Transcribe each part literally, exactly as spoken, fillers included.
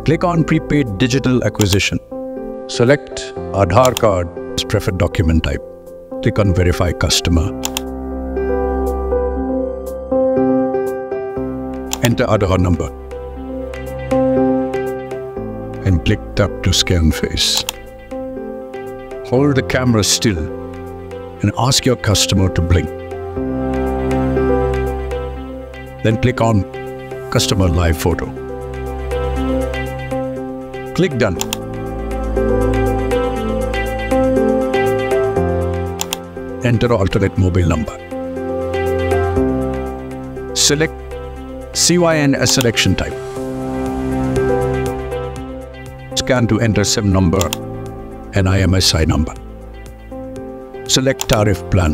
Click on Prepaid Digital Acquisition. Select Aadhaar card as preferred document type. Click on Verify Customer. Enter Aadhaar number. And click Tap to Scan Face. Hold the camera still and ask your customer to blink. Then click on Customer Live Photo. Click Done. Enter alternate mobile number. Select C Y N as selection type. Scan to enter SIM number and I M S I number. Select tariff plan.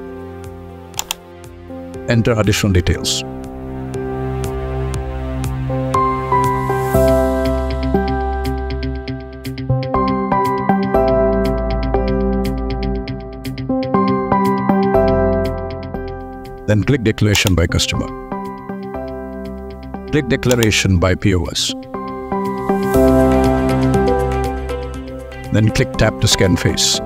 Enter additional details. Then click Declaration by Customer. Click Declaration by P O S. Then click Tap to Scan Face.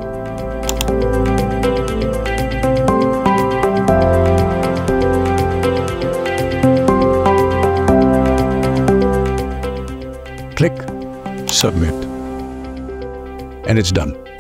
Click Submit. And it's done.